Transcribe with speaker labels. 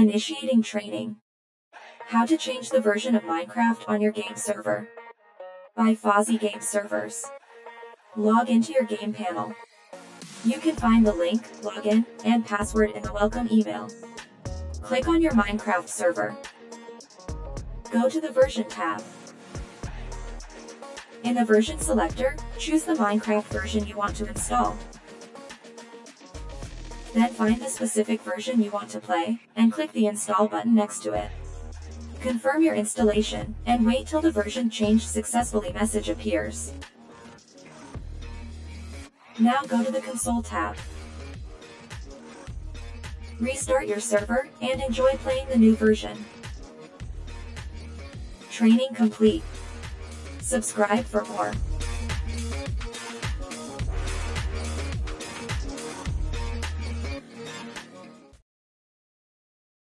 Speaker 1: Initiating training. How to change the version of Minecraft on your game server. By Fozzy Game Servers. Log into your game panel. You can find the link, login, and password in the welcome email. Click on your Minecraft server. Go to the Version tab. In the Version selector, choose the Minecraft version you want to install. Then find the specific version you want to play, and click the Install button next to it. Confirm your installation, and wait till the version changed successfully message appears. Now go to the Console tab. Restart your server, and enjoy playing the new version. Training complete. Subscribe for more.